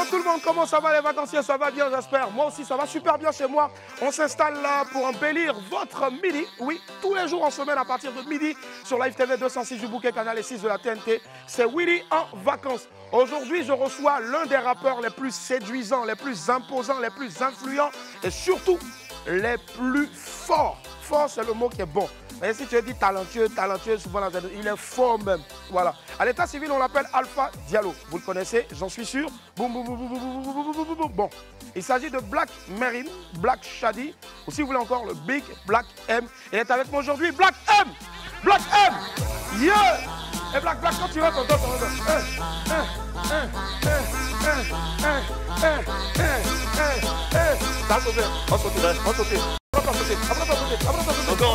tout le monde, comment ça va les vacanciers? Ça va bien, j'espère. Moi aussi, ça va super bien chez moi. On s'installe là pour embellir votre midi. Oui, tous les jours en semaine à partir de midi sur Live TV 206 du Bouquet, canal et 6 de la TNT. C'est Willy en vacances. Aujourd'hui, je reçois l'un des rappeurs les plus séduisants, les plus imposants, les plus influents et surtout les plus forts. Fort, c'est le mot qui est bon. Mais si tu as dit talentueux, souvent il est fort même. Voilà. À l'état civil, on l'appelle Alpha Diallo. Vous le connaissez, j'en suis sûr. Boum, boum, boum, boum, boum, boum, boum, boum, boum. Bon. Il s'agit de Black Merim, Black Shady, ou si vous voulez encore le Big Black M. Il est avec moi aujourd'hui, Black M. Black M. Yeah. Et Black, quand tu vas, t'entends. Ça a sauté, on sauté. Encore.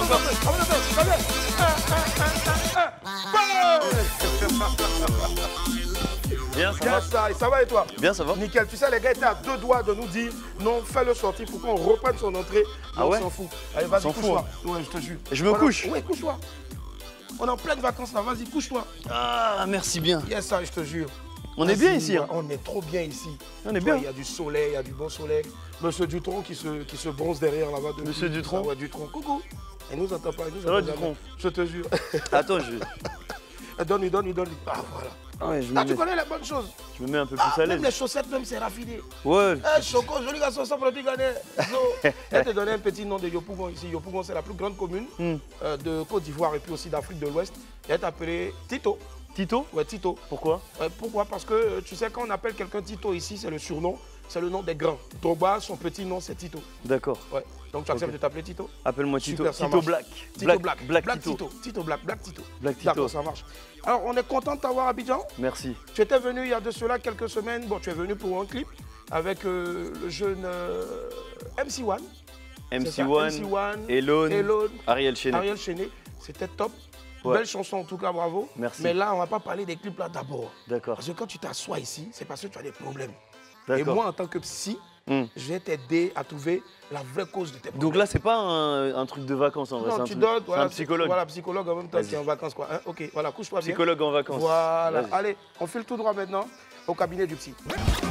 Bien, ça va et toi? Bien, ça va. Nickel. Tu sais, les gars étaient à deux doigts de nous dire non, fais-le sortir pour qu'on reprenne son entrée. Ah ouais? On s'en fout. Allez, vas-y, couche-toi. Ouais, je te jure. Et je me couche? Oui, couche-toi. On est en pleine vacances là, vas-y, couche-toi. Ah, merci bien. Yes, ça, je te jure. On est bien ici. Hein. On est trop bien ici. On est bien. Il y a du soleil, il y a du bon soleil. Monsieur Dutronc qui se bronze derrière là-bas. Monsieur Dutronc? Ouais, Dutronc. Coucou. Et nous entend pas. Ça va, Dutronc? Je te jure. Attends, Donne-lui. Ah, voilà. Ah ouais, tu connais les bonnes choses. Je me mets un peu plus à l'aise. Même les chaussettes, même, c'est raffiné. Ouais. Choco, joli garçon, sans produit gagné. Elle te donnait un petit nom de Yopougon ici. Yopougon, c'est la plus grande commune de Côte d'Ivoire et puis aussi d'Afrique de l'Ouest. Et elle t'appelait Tito. Tito? Ouais, Tito. Pourquoi? Pourquoi? Parce que tu sais, quand on appelle quelqu'un Tito ici, c'est le surnom, c'est le nom des grands. Drogba, son petit nom, c'est Tito. D'accord. Ouais. Donc tu acceptes de t'appeler Tito? Appelle-moi Tito. Super, Tito Black. Tito Black. Black Tito. Tito Black. Black Tito. Black Tito. D'accord, ça marche. Alors, on est content de t'avoir à Abidjan. Merci. Tu étais venu il y a de cela quelques semaines. Bon, tu es venu pour un clip avec le jeune MC1. MC1, Elone, Ariel Chenet. C'était top. Ouais. Belle chanson en tout cas, bravo. Merci. Mais là, on ne va pas parler des clips là d'abord. D'accord. Parce que quand tu t'assois ici, c'est parce que tu as des problèmes. Et moi, en tant que psy, je vais t'aider à trouver la vraie cause de tes problèmes. Donc là, c'est pas un truc de vacances en vrai. Non, tu donnes. Voilà, un psychologue. Voilà, psychologue en même temps, c'est en vacances quoi. Hein, ok, voilà, couche-toi bien. Psychologue en vacances. Voilà. Allez, on file tout droit maintenant au cabinet du psy.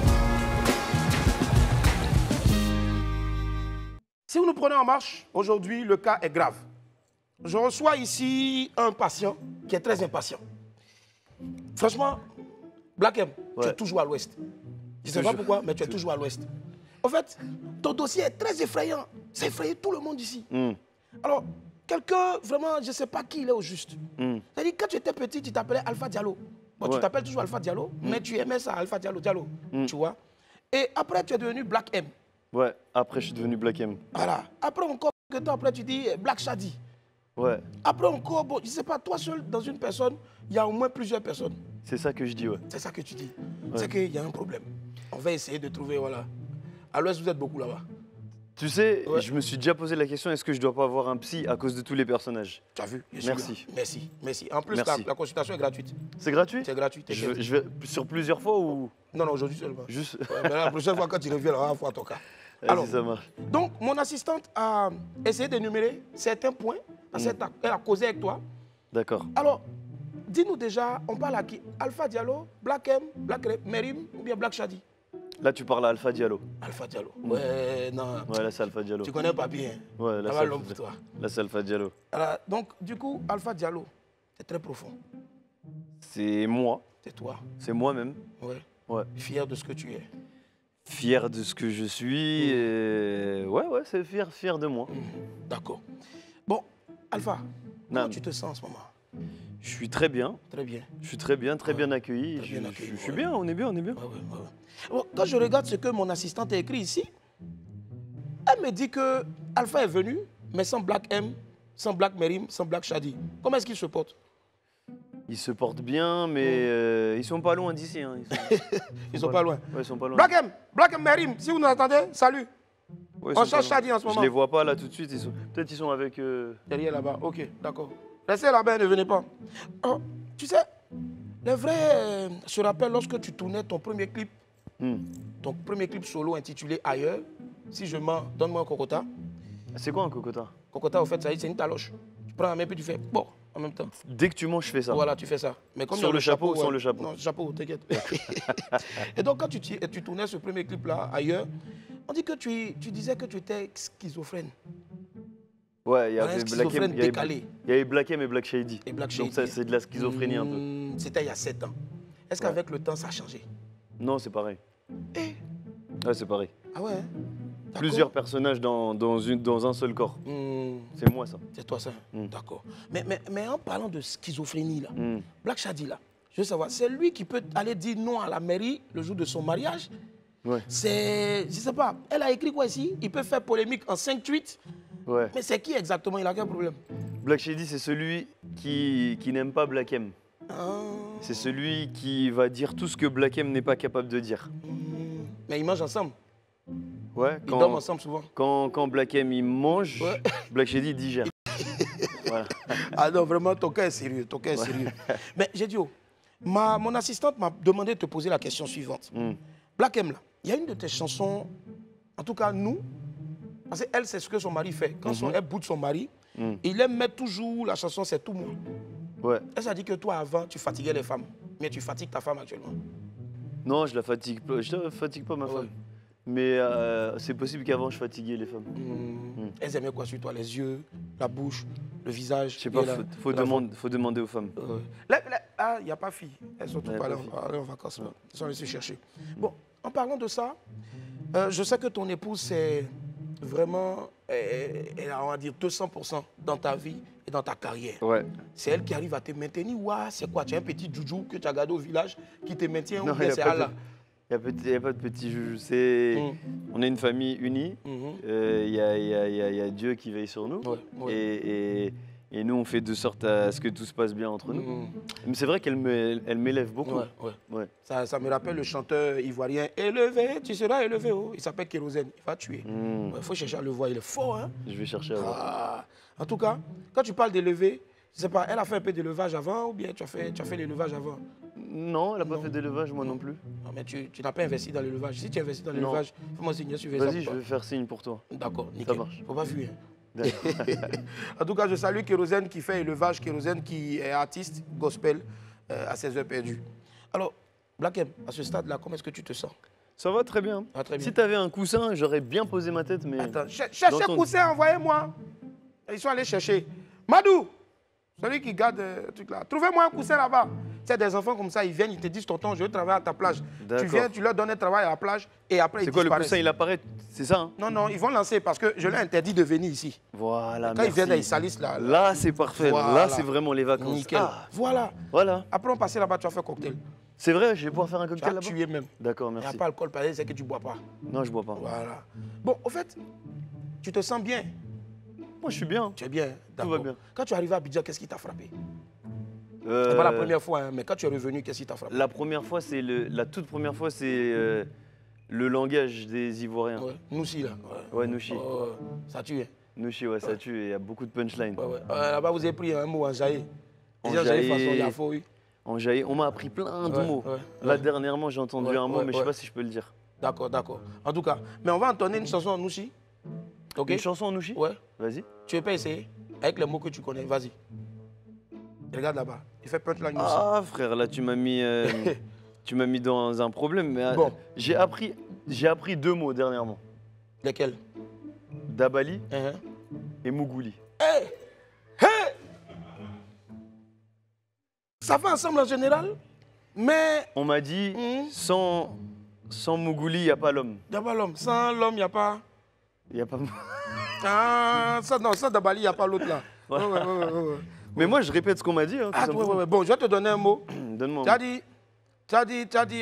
Si vous nous prenez en marche, aujourd'hui, le cas est grave. Je reçois ici un patient qui est très impatient. Franchement, Black M, tu es toujours à l'ouest. Je ne sais pas pourquoi, mais tu es toujours à l'ouest. En fait, ton dossier est très effrayant. Ça effraie tout le monde ici. Alors, quelqu'un, vraiment, je ne sais pas qui il est au juste. C'est-à-dire, quand tu étais petit, tu t'appelais Alpha Diallo. Bon, tu t'appelles toujours Alpha Diallo, mais tu aimais ça, Alpha Diallo. Tu vois. Et après, tu es devenu Black M. Ouais, après, je suis devenu Black M. Voilà. Après, encore quelques temps après, tu dis Black Shady. Ouais. Après encore, bon, je ne sais pas, toi seul, dans une personne, il y a au moins plusieurs personnes. C'est ça que je dis, ouais. C'est ça que tu dis. Ouais. C'est qu'il y a un problème. On va essayer de trouver, voilà. À l'ouest, vous êtes beaucoup là-bas. Tu sais, je me suis déjà posé la question, est-ce que je dois pas avoir un psy à cause de tous les personnages? Tu as vu? Merci. Merci. En plus, la consultation est gratuite. C'est gratuit? C'est gratuit. Je vais sur plusieurs fois ou? Non, aujourd'hui seulement. Juste. Ouais, mais la prochaine fois, quand tu reviens, on va voir ton cas. Alors, ça marche. Donc, mon assistante a essayé d'énumérer certains points. Elle a causé avec toi. D'accord. Alors, dis-nous déjà, on parle à qui? Alpha Diallo, Black M, Black Merim ou bien Black Shady? Là, tu parles à Alpha Diallo. Alpha Diallo. Ouais, non. Ouais, là, c'est Alpha Diallo. Tu connais pas bien. Ouais, là, c'est l'homme pour toi. Là, c'est Alpha Diallo. Alors, donc, du coup, Alpha Diallo, c'est très profond. C'est moi. C'est toi. C'est moi-même. Ouais. Fier de ce que tu es. Fier de ce que je suis. Et... Ouais, c'est fier de moi. D'accord. Bon, Alpha, comment tu te sens en ce moment? Je suis très bien. Très bien. Je suis très bien accueilli. Je suis bien, on est bien. Ouais. Bon, quand je regarde ce que mon assistante a écrit ici, elle me dit que Alpha est venu, mais sans Black M, sans Black Merim, sans Black Shady. Comment est-ce qu'il se porte? Ils se portent bien, mais ils sont pas loin d'ici. Hein. Ils sont pas loin. Ouais, ils sont pas loin. Black M Merim, si vous nous entendez, salut. Ouais, on cherche Shady en ce moment. Je les vois pas là tout de suite. Peut-être ils sont avec. Derrière là-bas. Ok, d'accord. Restez là-bas, ne venez pas. Oh, tu sais, les vrais se rappellent lorsque tu tournais ton premier clip. Ton premier clip solo intitulé Ailleurs. Si je mens, donne-moi un cocota. C'est quoi un cocota? Cocota, au fait, c'est une taloche. Tu prends la main puis tu fais bon. en même temps. Dès que tu manges, je fais ça. Voilà, tu fais ça. Mais comme Sur le chapeau ou sans le chapeau? Non, chapeau, t'inquiète. Et donc, quand tu tournais ce premier clip-là, ailleurs, on dit que tu disais que tu étais schizophrène. Ouais, il y Un avait schizophrène décalé. Il y avait Black M et Black Shady. Et Black Donc ça, Shady. c'est de la schizophrénie un peu. C'était il y a 7 ans. Est-ce qu'avec le temps, ça a changé? Non, c'est pareil. Eh, Ouais, c'est pareil. ah ouais, hein? D'accord. Plusieurs personnages dans un seul corps. C'est moi, ça. C'est toi ça, d'accord. Mais en parlant de schizophrénie, là, Black Shady, là, je veux savoir, c'est lui qui peut aller dire non à la mairie le jour de son mariage? Ouais. C'est, je sais pas, elle a écrit quoi ici? Il peut faire polémique en 5 tweets. Ouais. Mais c'est qui exactement? Il a quel problème? Black Shady, c'est celui qui n'aime pas Black M. Ah. C'est celui qui va dire tout ce que Black M n'est pas capable de dire. Mais ils mangent ensemble. Ouais, Ils dorment ensemble souvent. Quand Black M il mange, Ouais. Black Shady il digère. Voilà. Ah non, vraiment, ton cas est sérieux. Ton cas est sérieux. Mais j'ai dit, mon assistante m'a demandé de te poser la question suivante. Black M, là, il y a une de tes chansons, en tout cas nous, parce qu'elle, c'est ce que son mari fait. Quand elle boude son mari, il aime mettre toujours la chanson C'est tout moi. Ouais. Elle s'est dit que toi, avant, tu fatiguais les femmes. Mais tu fatigues ta femme actuellement. Non, je la fatigue pas. Je la fatigue pas ma femme. Mais c'est possible qu'avant je fatiguais les femmes. Elles aimaient quoi sur toi? Les yeux, la bouche, le visage? Je sais pas, faut demander aux femmes. Ah, il n'y a pas fille. Elles sont toutes pas là en vacances. Elles sont allées se chercher. Bon, en parlant de ça, je sais que ton épouse, c'est vraiment, elle a, on va dire, 200% dans ta vie et dans ta carrière. Ouais. C'est elle qui arrive à te maintenir. Ouah, c'est quoi? Tu as un petit joujou que tu as gardé au village qui te maintient? Non, ou bien c'est Allah? Il n'y a pas de petit juge. On est une famille unie. Il y a Dieu qui veille sur nous. Et nous, on fait de sorte à ce que tout se passe bien entre nous. Mais c'est vrai qu'elle m'élève beaucoup. Ouais. Ça me rappelle le chanteur ivoirien. Élevé, tu seras élevé. Oh. Il s'appelle Kérosène. Il va tuer. Il faut chercher à le voir. Il est fort. Hein? Je vais chercher à voir. En tout cas, quand tu parles d'élever, je sais pas, elle a fait un peu d'élevage avant ou bien tu as fait l'élevage avant? Non, elle n'a pas fait d'élevage, moi non plus. Non, mais tu n'as pas investi dans l'élevage. Si tu investis dans l'élevage, fais-moi signe sur Facebook. Vas-y, je vais faire signe pour toi. D'accord, nickel. Ça marche. Faut pas fuir. En tout cas, je salue Kérosène qui fait élevage, Kérosène qui est artiste gospel à ses heures perdues. Alors, Black M, à ce stade-là, comment est-ce que tu te sens? Ça va très bien. Ah, très bien. Si tu avais un coussin, j'aurais bien posé ma tête. Mais... Attends, cherchez un coussin, envoyez-moi. Ils sont allés chercher. Madou, celui qui garde le truc là, trouvez-moi un coussin là-bas. Tu sais, des enfants comme ça, ils viennent, ils te disent, tonton, je veux travailler à ta plage. Tu viens, tu leur donnes un travail à la plage et après ils disparaissent. C'est quoi le coussin, il apparaît? C'est ça, hein? Non, ils vont lancer parce que je leur interdis de venir ici. Voilà, quand ils viennent, ils salissent là. Là, c'est parfait. Voilà. Là, c'est vraiment les vacances. Nickel. Ah. Voilà. Après, on passe là-bas, tu vas faire cocktail. C'est vrai, je vais pouvoir faire un cocktail là-bas? Tu es même. D'accord, Il merci. n'y a pas alcool, parce que c'est que tu ne bois pas. Non, je bois pas. Voilà. Bon, au fait, tu te sens bien? Moi, je suis bien. Tu es bien, tout va bien. Quand tu es arrivé à Abidjan, qu'est-ce qui t'a frappé? C'est pas la première fois, hein, mais quand tu es revenu, qu'est-ce qui t'a frappé? La première fois, c'est la toute première fois, c'est le langage des Ivoiriens. Ouais. Nouchi, là. Ouais, Nouchi. Ça tue. Hein. Nouchi, ouais, ça tue. Il y a beaucoup de punchlines. Là-bas, vous avez pris un mot en jaillet. En jaillet, façon Yafo, oui. En jaillet, on m'a appris plein de mots. Là, dernièrement, j'ai entendu un mot, mais je sais pas si je peux le dire. D'accord. En tout cas, mais on va entonner une chanson en Nouchi. Ok. Une chanson en Nouchi? Ouais. Vas-y. Tu veux pas essayer? Avec les mots que tu connais, vas-y. Regarde là-bas, il fait punchline aussi. Ah frère, là tu m'as mis dans un problème. Mais bon. J'ai appris 2 mots dernièrement. Lesquels? Dabali et Mougouli. Hey! Ça va ensemble en général, mais... On m'a dit, sans Mougouli, il n'y a pas l'homme. Il n'y a pas l'homme. Sans l'homme, il n'y a pas... Il n'y a pas... sans Dabali, il n'y a pas l'autre là. Ouais. Mais moi, je répète ce qu'on m'a dit. Hein, Bon, je vais te donner un mot. Donne-moi un mot. Tu as dit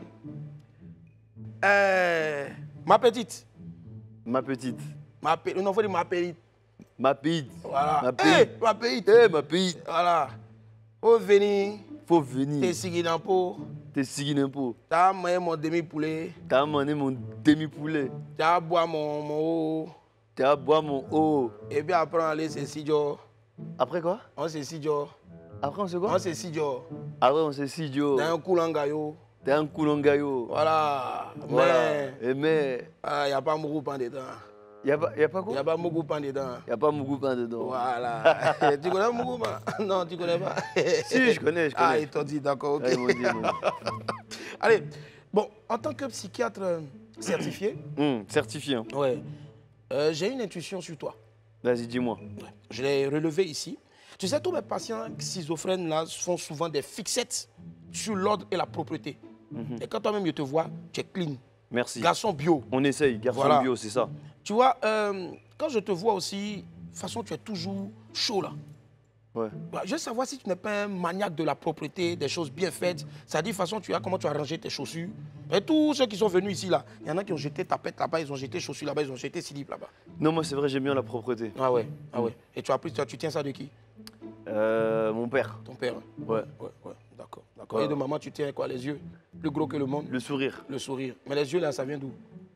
ma petite. Ma petite. Non, il faut dire ma petite. Ma petite. Voilà. Ma petite. Ma petite. Ma petite. Voilà. Faut venir. T'es signé dans peau. T'as mangé mon demi-poulet. T'as boire mon eau. Et puis après, on allait se sidio. Après quoi? On se sidio. Après, on se quoi? On se sidio. Après, on se sidio. T'as un coulangayo. Voilà. Voilà. Mais... Il n'y a pas mourou pendant dedans. Il Il n'y a pas quoi? Il n'y a pas Mougoupan dedans. Il n'y a pas Mougoupan dedans. Voilà. Tu connais Mougoupan? Non, tu ne connais pas. Si, je connais. Ah, ils t'ont dit, d'accord, ok. Ah, ils m'ont dit, Allez, bon, en tant que psychiatre certifié... certifié. Hein. Ouais. J'ai une intuition sur toi. Vas-y, dis-moi. Ouais. Je l'ai relevé ici. Tu sais, tous mes patients schizophrènes là font souvent des fixettes sur l'ordre et la propreté. Et quand toi-même je te vois, tu es clean. Merci. Garçon bio. On essaye, garçon voilà. bio, c'est ça. Tu vois, quand je te vois aussi, de toute façon, tu es toujours chaud là. Ouais. Je veux savoir si tu n'es pas un maniaque de la propreté, des choses bien faites. C'est-à-dire, de toute façon, tu as comment tu as rangé tes chaussures. Et tous ceux qui sont venus ici, là, il y en a qui ont jeté tapette là-bas, ils ont jeté chaussures là-bas, ils ont jeté slip là-bas. Non, moi, c'est vrai, j'aime bien la propreté. Ah ouais, ah ouais. Et tu as pris, tu tiens ça de qui? Mon père. Ton père? Ouais. Ouais. D'accord. Ouais. Et de maman, tu tiens quoi? Les yeux? Plus gros que le monde? Le sourire. Le sourire. Mais les yeux, là, ça vient d'où?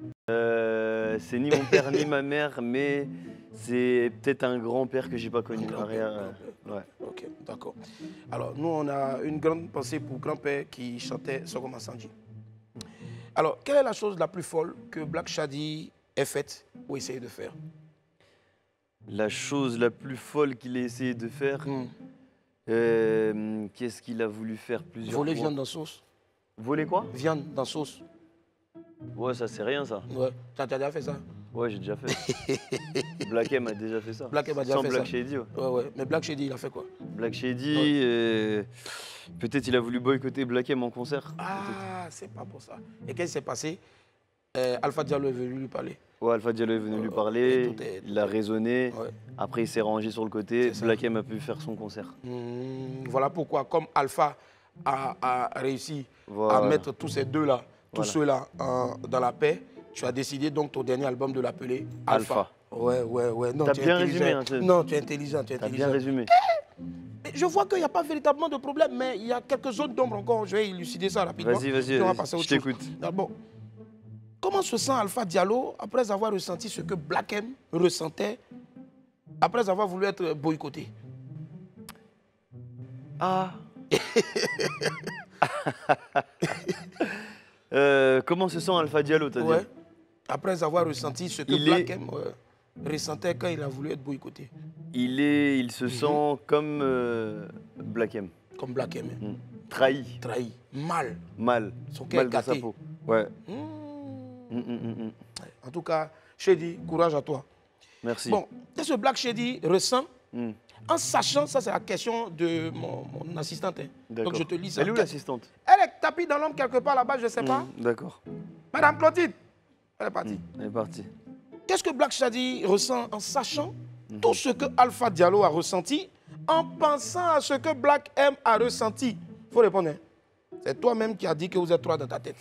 C'est ni mon père ni ma mère, mais c'est peut-être un grand-père que j'ai pas connu. Ouais. Ok, d'accord. Alors, nous, on a une grande pensée pour grand-père qui chantait Sogoma Sanji. Alors, quelle est la chose la plus folle que Black Shady ait faite ou essayé de faire? La chose la plus folle qu'il ait essayé de faire, qu'est-ce qu'il a voulu faire plusieurs fois? Voler viande dans sauce. Voler quoi? Viande dans sauce. Ouais, ça c'est rien ça. Ouais, tu as déjà fait ça? Ouais, j'ai déjà fait. Black M a déjà fait ça. Black M a déjà fait Black ça. Shady, Ouais. Mais Black Shady, il a fait quoi? Black Shady, peut-être il a voulu boycotter Black M en concert. Ah, c'est pas pour ça. Et qu'est-ce qui s'est passé? Alpha Diallo est venu lui parler. Ouais, Alpha Diallo est venu lui parler, il a raisonné, ouais. Après il s'est rangé sur le côté, Black M a pu faire son concert. Voilà pourquoi, comme Alpha a réussi à mettre tous ces deux-là, tous ceux-là dans la paix, tu as décidé donc ton dernier album de l'appeler Alpha. Ouais. Non, t'as bien résumé. Hein, non, tu es intelligent, tu es intelligent. T'as bien résumé. Je vois qu'il n'y a pas véritablement de problème, mais il y a quelques zones d'ombre encore. Je vais élucider ça rapidement. Vas-y, je t'écoute. Bon. Comment se sent Alpha Diallo après avoir ressenti ce que Black M ressentait après avoir voulu être boycotté? Ah. Comment se sent Alpha Diallo, t'as dit? Après avoir ressenti ce que Black M ressentait quand il a voulu être boycotté. Il se sent comme Black M. Comme Black M. Trahi. Trahi. Mal. Son cœur mal dans sa peau. Ouais. En tout cas, Shady, courage à toi. Merci. Bon, qu'est-ce que Black Shady ressent en sachant, ça c'est la question de mon assistante. Donc je te lis ça. Elle est où l'assistante? Elle est tapie dans l'ombre quelque part là-bas, je ne sais pas. D'accord. Madame Clotilde, elle est partie. Elle est partie. Qu'est-ce que Black Shady ressent en sachant tout ce que Alpha Diallo a ressenti, en pensant à ce que Black M a ressenti? Il faut répondre. C'est toi-même qui as dit que vous êtes trois dans ta tête.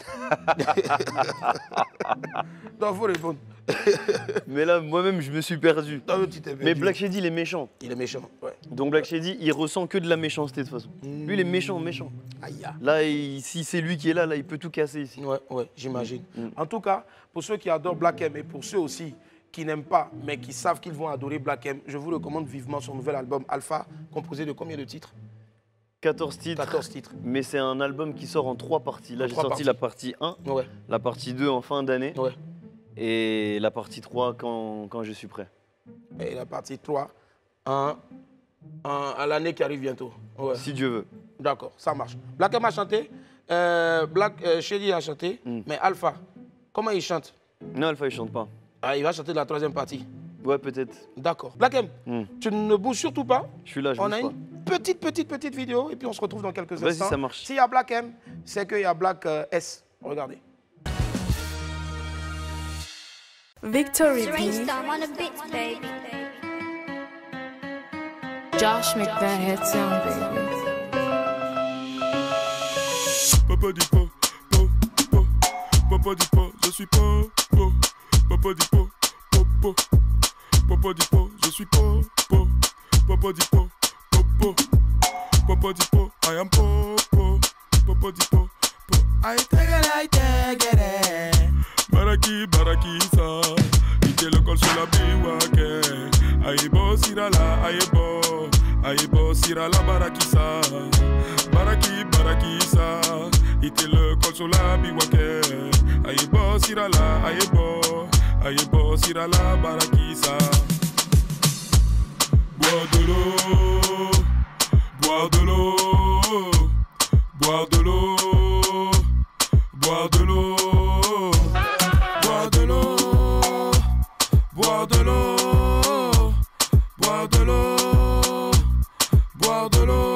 Donc, il faut répondre. Mais là, moi-même, je me suis perdu. Non, tu t'es perdu. Mais Black Shady, il est méchant. Il est méchant, ouais. Donc Black Shady, il ressent que de la méchanceté de toute façon. Lui, il est méchant. Aïe. Là, si c'est lui qui est là, il peut tout casser ici. Ouais, j'imagine. En tout cas, pour ceux qui adorent Black M et pour ceux aussi qui n'aiment pas, mais qui savent qu'ils vont adorer Black M, je vous recommande vivement son nouvel album Alpha, composé de combien de titres? 14 titres. 14 titres. Mais c'est un album qui sort en 3 parties. Là, j'ai sorti la partie 1, la partie 2 en fin d'année, et la partie 3 quand je suis prêt. Et la partie 3 à l'année qui arrive bientôt. Si Dieu veut. D'accord, ça marche. Black M a chanté, Shady a chanté, mais Alpha, comment il chante? Non, Alpha, il chante pas. Ah, il va chanter la 3e partie. Ouais, peut-être. D'accord. Black M, tu ne bouges surtout pas. Je suis là, je On bouge a pas. une petite vidéo et puis on se retrouve dans quelques instants. Vas-y, ça marche. S'il y a Black M, c'est qu'il y a Black S. Regardez. Victory B. Josh make that head sound, baby. Papa dit pas, papa dit pas, je suis pas, papa dit pas, papa dit pas, je suis pas, papa dit pas, papa dit pas, I am papa dit pas, I take it, baraki ça, ite le col sur la biwake, aïbo sirala, aïbo sirala baraki ça, baraki ça, ite le col sur la biwake, aïbo sirala, Hay boss ir a la baraquisa. Boire de l'eau, boire de l'eau, boire de l'eau, boire de l'eau, boire de l'eau, boire de l'eau, boire de l'eau, boire de l'eau.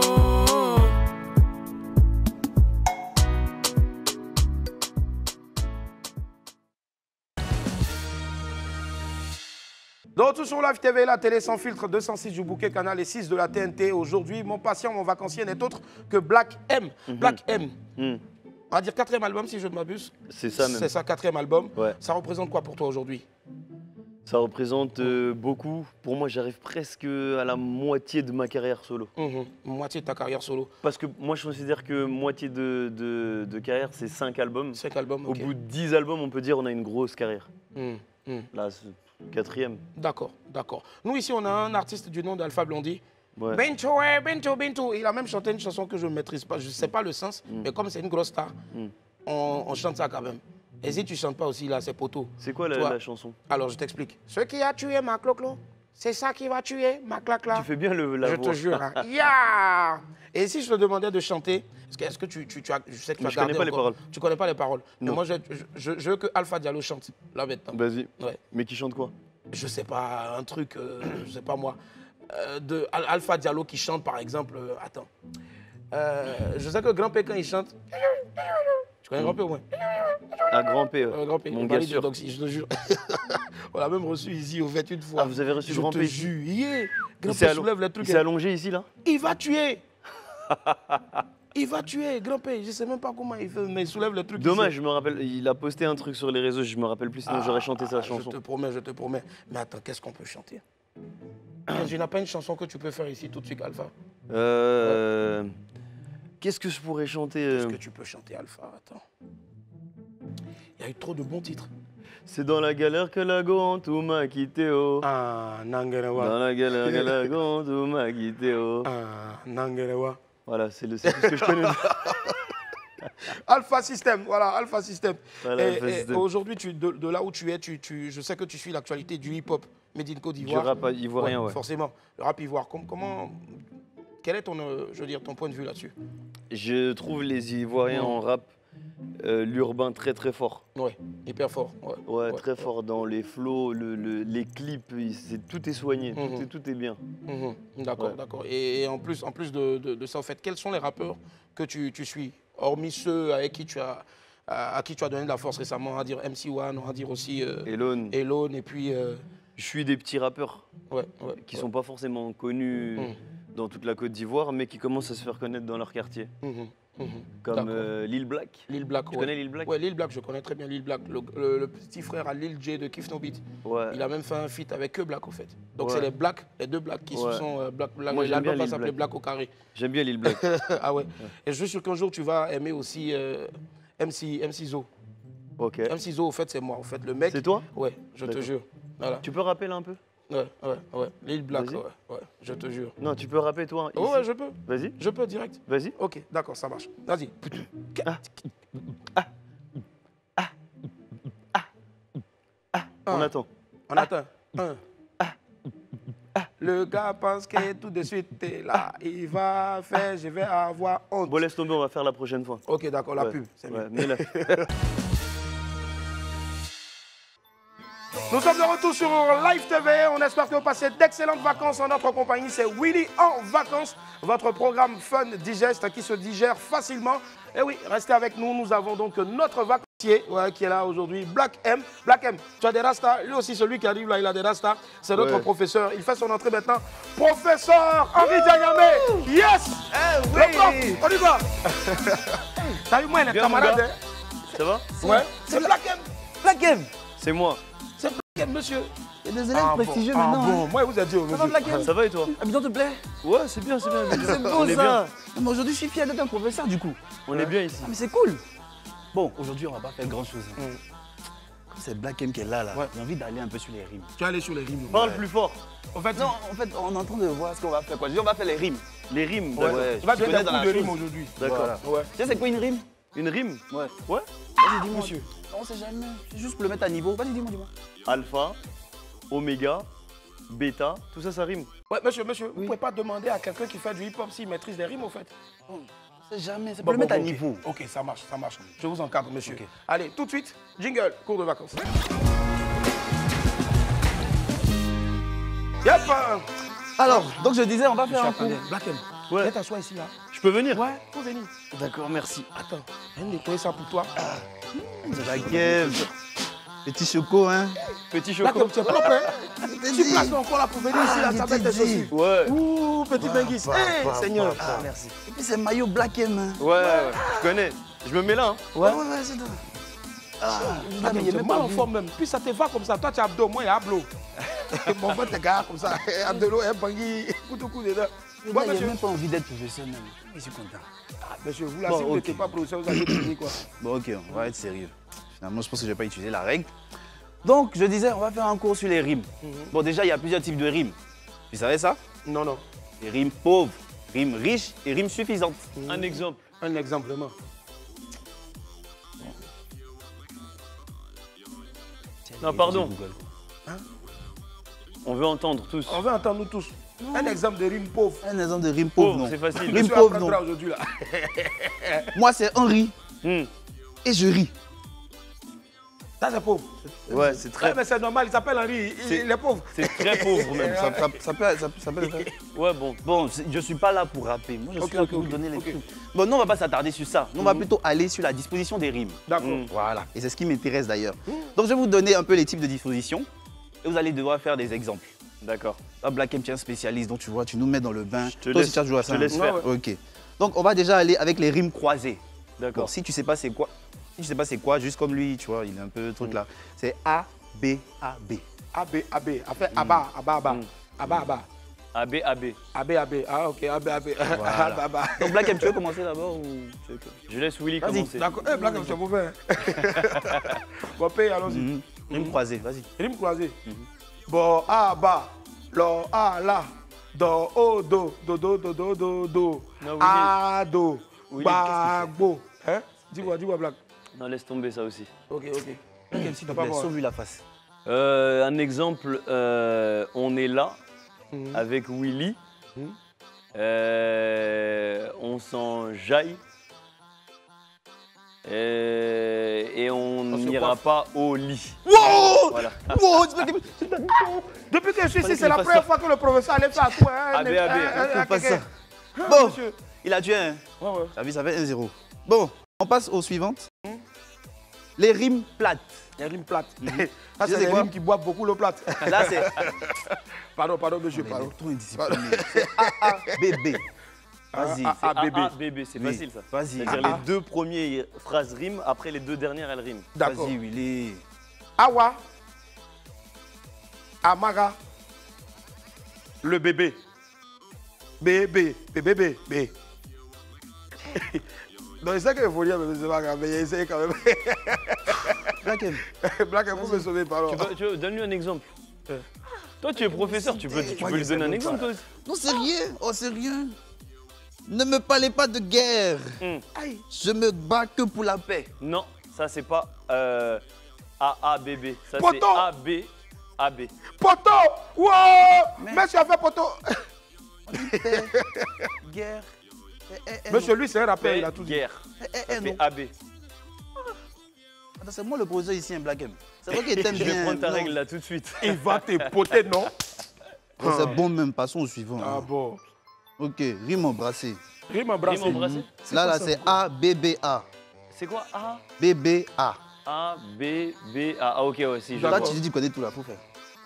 De retour sur Live TV, la télé sans filtre, 206 du bouquet, canal et 6 de la TNT. Aujourd'hui, mon patient, mon vacancier n'est autre que Black M. Black M. On va dire 4e album, si je ne m'abuse. C'est ça même. C'est ça, 4e album. Ouais. Ça représente quoi pour toi aujourd'hui? Ça représente beaucoup. Pour moi, j'arrive presque à la moitié de ma carrière solo. Moitié de ta carrière solo. Parce que moi, je considère que moitié de carrière, c'est 5 albums. 5 albums, Au ok. bout de 10 albums, on peut dire on a une grosse carrière. Là, c'est 4e. D'accord, d'accord. Nous, ici, on a un artiste du nom d'Alpha Blondy. Ouais. Bento, Bento, Bento. Il a même chanté une chanson que je ne maîtrise pas. Je ne sais pas le sens, mais comme c'est une grosse star, on chante ça quand même. Et si tu ne chantes pas aussi, là, c'est poteau. C'est quoi la chanson? Alors, je t'explique. Ce qui a tué ma cloclo, c'est ça qui va tuer ma clacla. Tu fais bien la voix. Je te jure. Hein. Yeah. Et si je te demandais de chanter, est-ce que tu as... Je sais que tu as je connais pas les paroles. Tu connais pas les paroles. Mais Non. moi, je veux que Alpha Diallo chante, là, maintenant. Vas-y. Ouais. Mais qui chante quoi? Je sais pas, un truc, je sais pas moi, de Alpha Diallo qui chante par exemple, attends. Je sais que Grand P quand il chante, tu connais Grand P au moins? Ah, Grand P. Grand P, Mon gars sûr. je te jure. On l'a même reçu ici au fait une fois. Ah, vous avez reçu Grand P? Je te jure, yeah. Grand Il P soulève les trucs. s'est allongé ici, là? Il va tuer. Il va tuer, Grand P. Je sais même pas comment il fait, mais il soulève les trucs. Dommage, ici. je me rappelle, il a posté un truc sur les réseaux, je me rappelle plus, sinon j'aurais chanté sa chanson. Je te promets. Mais attends, qu'est-ce qu'on peut chanter? Tu n'as pas une chanson que tu peux faire ici tout de suite, Alpha? Qu'est-ce que je pourrais chanter Qu'est-ce que tu peux chanter, Alpha? Attends. Il y a eu trop de bons titres. C'est dans la galère que la Gontou m'a quitté, oh. Ah, Nangerewa. Dans la galère que la Gontou m'a quitté, oh. Ah, Nangerewa. Voilà, c'est tout ce que je connais. Alpha System, voilà, Alpha System. Voilà, Et Alpha System. aujourd'hui, de là où tu es, je sais que tu suis l'actualité du hip-hop, Made in Côte Du d'Ivoire. rap ivoirien, ouais. Forcément, le rap ivoire. Quel est ton, ton point de vue là-dessus? Je trouve les Ivoiriens en rap, l'urbain très très fort. Ouais, hyper fort. Ouais, très fort dans les flows, les clips, tout est soigné, tout est bien. D'accord, Ouais. d'accord. Et en plus de ça, en fait, quels sont les rappeurs que tu suis, hormis ceux avec qui tu as, à qui tu as donné de la force récemment, on va dire MC1, on va dire aussi Elone. Elone, et puis... Je suis des petits rappeurs qui sont pas forcément connus dans toute la Côte d'Ivoire, mais qui commencent à se faire connaître dans leur quartier. Comme Lil Black. Lil Black, Tu connais Lil Black? Ouais, Lil Black, je connais très bien Lil Black. Le petit frère à Lil J de Kif No Beat. Ouais. Il a même fait un feat avec que Black, au fait. Donc Ouais. c'est les deux Blacks qui se sont... Moi, j'aime bien L'album va Lil s'appeler Black. Black au carré. J'aime bien Lil Black. Ah ouais. Et je suis sûr qu'un jour, tu vas aimer aussi MC Zo. Ok. MC Zo, au fait, c'est moi. Au fait, le mec... C'est toi? Ouais, je te D'accord. jure. Voilà. Tu peux rapper là un peu? Ouais. Lil Black, Vas-y. ouais, je te jure. Non, tu peux rapper toi. Oh, ici. ouais, je peux. Vas-y, Je peux direct. vas-y. Ok, d'accord, ça marche. Vas-y. On attend. On attend. Le gars pense que tout de suite t'es là. Il va faire, je vais avoir honte. Bon, laisse tomber, on va faire la prochaine fois. Ok, d'accord, la Ouais, pub, c'est ouais, bien. mets-la. Nous sommes de retour sur Live TV. On espère que vous passez d'excellentes vacances en notre compagnie. C'est Willy en vacances, votre programme Fun Digest qui se digère facilement. Et oui, restez avec nous. Nous avons donc notre vacancier qui est là aujourd'hui, Black M. Black M, tu as des rastas. Lui aussi, celui qui arrive là, il a des rastas. C'est notre professeur. Il fait son entrée maintenant. Professeur Henri Diagamé. Yes. Oui. Le prof, on y va. T'as vu, moi, il est Bien, mon camarade. gars. Hein? Ça va? Ouais, c'est Black M. Black M. C'est moi. C'est Black M, monsieur. Il y a des élèves prestigieux maintenant. bon, hein. moi, vous avez dit, Ça va, Black M? Ça va et toi? Habitant te plaît? Ouais, c'est bien, c'est bien. C'est beau On est bien. ça. Non, mais aujourd'hui, je suis fier d'être un professeur du coup. On est bien ici. Ah, mais c'est cool. Bon, aujourd'hui, on va pas faire grand chose. Comme c'est Black M qui est là, Ouais. j'ai envie d'aller un peu sur les rimes. Tu es allé sur les rimes. Parle plus fort. En fait, Non, en fait, on est en train de voir ce qu'on va faire. Quoi. Je dis, on va faire les rimes. Les rimes, Ouais, d'accord. ouais. il va je te connais faire dans un la coup de chose. rimes aujourd'hui. D'accord. Voilà. Ouais. Tu sais, c'est quoi une rime? Une rime? Ouais. Ouais. Vas-y, dis-moi. Monsieur. on sait jamais. C'est juste pour le mettre à niveau. Vas-y, dis-moi. Alpha, oméga, bêta, tout ça, ça rime. Ouais, monsieur, vous ne pouvez pas demander à quelqu'un qui fait du hip-hop s'il maîtrise des rimes, au fait. On sait jamais. C'est pour le mettre à niveau. Ok, ça marche. Je vous encadre, monsieur. Okay. Allez, tout de suite, jingle, cours de vacances. Yep. Alors, donc je disais, on va faire un coup. Black M, Ouais. viens t'asseoir ici, là. Je peux venir? Ouais, faut venir. D'accord, merci. Attends, viens nettoyer ça pour toi. Black M. Petit choco, hein. Petit Black choco. M, tu es propre, hein. Tu places encore là pour venir ici, là, ça va être des chaussures. Ouais. Ouh, petit Benguis. Hé, Seigneur. Ah, merci. Et puis c'est maillot Black M. Hein. Ouais, je connais. Je me mets là. Hein. Ouais, c'est tout. Ah, Black mais M, il est tu es même mal pas en forme même. Puis ça te va comme ça. Toi, tu as abdos, moi, il y a ablo. Mon frère, t'es gars comme ça. Abdelo, Bangui, coup dedans. Moi, j'ai même pas envie d'être professeur même. Je suis content. Ah, monsieur, vous là, Bon, si vous n'étiez pas professeur, vous allez utiliser quoi? Bon, ok, on va être sérieux. Finalement, je pense que je vais pas utiliser la règle. Donc, je disais, on va faire un cours sur les rimes. Bon, déjà, il y a plusieurs types de rimes. Tu savais ça? Non. Les rimes pauvres, rimes riches et rimes suffisantes. Un exemple. Un exemple, vraiment. Non, pardon. Google. On veut entendre tous. On veut entendre nous tous. Un exemple de rime pauvre. Un exemple de rime pauvre, Pauvre, non. c'est facile. Rime Monsieur pauvre, apprendra non. aujourd'hui là. Moi, c'est Henri Hmm. et je ris. Ça c'est pauvre. Ouais, c'est très, Ouais, mais c'est normal, il s'appelle Henri, il est pauvre. c'est très pauvre même. Ça peut le faire. Ouais, bon. Bon, je suis pas là pour rapper. Moi, je suis Ok, là ok, pour vous ok, donner les ok. trucs. Bon, nous, on va pas s'attarder sur ça. Nous, on va plutôt aller sur la disposition des rimes. D'accord. Voilà. Et c'est ce qui m'intéresse d'ailleurs. Donc, je vais vous donner un peu les types de dispositions. Et vous allez devoir faire des exemples. D'accord. Là, Black M, tu es un spécialiste, donc tu vois, tu nous mets dans le bain. Je te Toi laisse- aussi, tu as joué à je ça. te laisse hein? faire. Ok. Donc, on va déjà aller avec les rimes croisées. D'accord. Bon, si tu sais pas c'est quoi, juste comme lui, tu vois, il est un peu truc là. C'est A, B, A, B. AB. Après Abba. Abba. AB, AB. AB. Ah, ok, AB. Voilà. Abba. Donc, Black M, tu veux commencer d'abord ou tu veux que... Je laisse Willy Vas-y. commencer. D'accord. Eh, Black, c'est mauvais. Bon, paye, allons-y. Rime croisée, vas-y. Rime croisée. Bon, Abba. Lo, A, La. Do, O, Do. Do. Non, Willy. A, Do. Willy, Ba, Bo. Hein? Dis-moi, Black. Non, laisse tomber ça aussi. Ok. Black, s'il te Pas plaît, sauve-lui la face. Un exemple, on est là Mhm. avec Willy. Mhm. On s'enjaille. Et on se n'ira coiffe. pas au lit. Wow! Voilà. Wow! Depuis que je suis ici, c'est la première fois que le professeur allait faire tout. AB. Pas ça. Bon, Bon, monsieur. il a tué un. Ouais. T'as vu, ça fait 1-0. Bon, on passe aux suivantes. Les rimes plates. Les rimes plates. Je Ça, c'est sais les quoi? rimes qui boivent beaucoup l'eau plate. Là, c'est... Pardon, monsieur, pardon. Trop indiscipliné. C'est A-A-B-B. Vas-y. Ah, A, bébé. bébé, c'est Oui. facile ça. Vas-y. C'est-à-dire les deux premières phrases riment, après les deux dernières elles riment. D'accord. Vas-y, Willy. Awa. Amara. Le bébé. Bébé. Donc, il sait qu'il faut dire, mais c'est pas grave, mais il essaie quand même. Black M. Black, vous me sauvez, pardon. Donne-lui un exemple. Toi, tu es professeur, tu peux lui donner un exemple toi aussi. Non, c'est rien. Oh, c'est rien. Ne me parlez pas de guerre. Aïe. Je me bats que pour la paix. Non, ça c'est pas AABB. Ça c'est Poto. AB. Poto. Wow. Monsieur a fait poto. Paix, guerre. Monsieur, lui, c'est un rappeur, il a tout dit. Guerre. Ça non. fait AB. Attends, c'est moi le professeur ici, un Black M. C'est vrai qu'il t'aime Je bien. vais prendre ta non. règle là tout de suite. Il va te poter, non? Oh, c'est bon même, passons au suivant. Ah bon. Ok, rime embrassé. Rime embrassé. Rime embrassé. Là, c'est A-B-B-A. C'est quoi A B-B-A. A, B, B, A. Ah ok, ouais, si. Je Là, vois. tu dis, tu connais tout là, faut faire.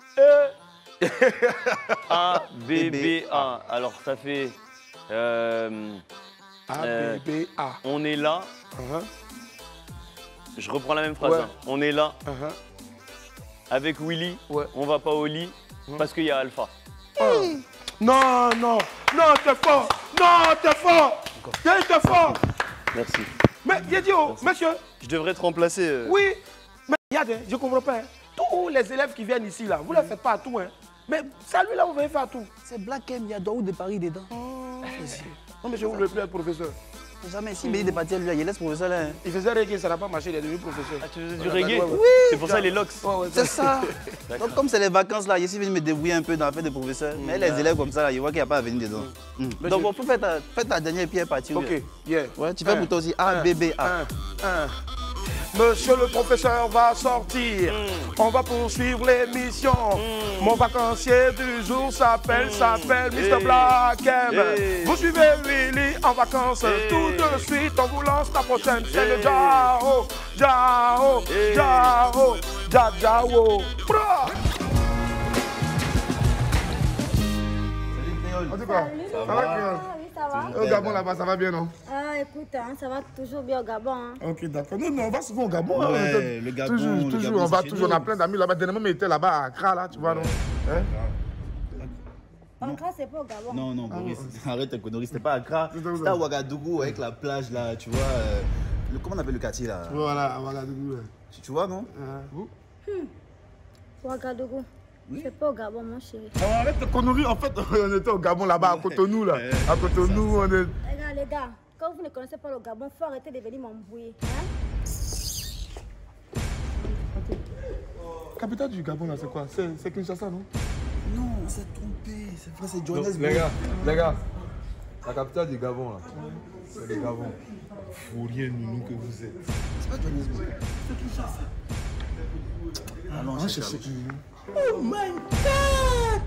A, B, B, A. Alors ça fait... A, B, B, A. on est là. Uh-huh, Je reprends la même phrase. Ouais. Hein. On est là uh-huh. avec Willy. Ouais. On va pas au lit parce qu'il y a Alpha. Non, t'es fort. Non, t'es fort. T'es fort. Merci. Mais, Yedio, monsieur, Je devrais te remplacer. oui. Mais, regarde, je comprends pas. Hein. Tous les élèves qui viennent ici, là, vous ne les faites pas à tout. Hein. Mais, celui là, vous venez faire à tout. C'est Black M, il y a Daoud de Paris dedans. Non, mais je ne voulais plus être professeur. Jamais. Si Béli est parti, lui, il laisse professeur là. Il faisait reggae, ça n'a pas marché, il est devenu professeur. Ah, tu faisais du reggae? Oui. C'est pour ça les locks. C'est ça. Donc, comme c'est les vacances là, je suis venu me débrouiller un peu dans l'affaire de professeur. Mais les élèves comme ça, ils voient qu'il n'y a pas à venir dedans. Donc, il faut faire ta dernière pierre partir. Ok, yeah. Ouais, tu fais pour toi aussi A, B, B, A. Monsieur le professeur va sortir. On va poursuivre l'émission. Mon vacancier du jour s'appelle Mr. Black M. Vous suivez Willy en vacances. Tout de suite, on vous lance la prochaine. C'est le Jao. Jao. Jao. Jao. Bra. En tout cas, ça va, Créole? Ça va? Au Gabon là-bas, ça va bien, non? Ah, écoute, hein, ça va toujours bien au Gabon. Hein. Ok, d'accord. Non, on va souvent au Gabon. Ouais, le Gabon, toujours, on va toujours. On a plein d'amis là-bas. Dernièrement, on était là-bas à Accra, là, tu vois, non? Accra, c'est pas au Gabon. Non, non, Boris, arrête tes conneries. C'était pas Accra, c'était à Ouagadougou avec la plage là, tu vois. Comment on appelle le quartier là? Voilà, à Ouagadougou. Tu vois, non? Ouagadougou. C'est pas au Gabon, mon chéri. Arrête tes conneries. En fait, on était au Gabon là-bas, à Cotonou, là. À Cotonou, on est. Regarde, les gars, quand vous ne connaissez pas le Gabon, il faut arrêter de venir m'embrouiller. Hein? Capitale du Gabon, là, c'est quoi? C'est Kinshasa, non? Non, on s'est trompé. C'est vrai, c'est Johannesburg. Les gars, la capitale du Gabon, là, c'est le Gabon. Vous rien nounou que vous êtes. C'est pas Johannesburg. C'est Kinshasa. Ah non, c'est ça. Oh my God!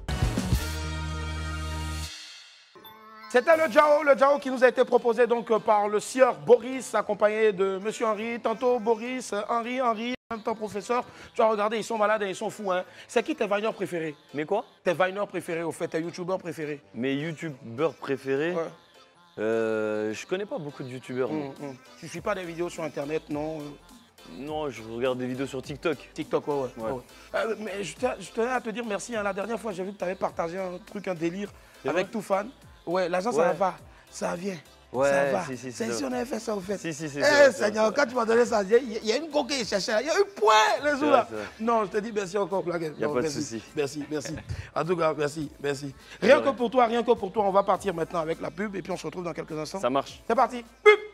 C'était le Jao qui nous a été proposé donc par le sieur Boris, accompagné de monsieur Henri. Tantôt Boris, Henri, en même temps professeur. Tu vas regarder, ils sont malades et ils sont fous. Hein. C'est qui tes vineurs préférés? Mais quoi? Tes vineurs préférés, au fait, tes youtubeurs préférés? Mes youtubeurs préférés? Ouais. Je connais pas beaucoup de youtubeurs. Tu suis pas des vidéos sur internet, non? Non, je regarde des vidéos sur TikTok. TikTok, ouais. Mais je tenais à te dire merci. Hein. La dernière fois, j'ai vu que tu avais partagé un délire avec Toufan. Ouais, l'argent, ça va. Ça vient. Ouais, ça va. si, c'est si on avait fait ça, au fait. Si, c'est Eh, Seigneur, quand tu m'as donné ça, il y a une coquille qui cherchait. Il y a eu point, les jours là. Non, je te dis merci encore, Blague. Il n'y a pas de souci. Merci. En tout cas, merci. Rien que pour toi, on va partir maintenant avec la pub et puis on se retrouve dans quelques instants. Ça marche. C'est parti. Pub.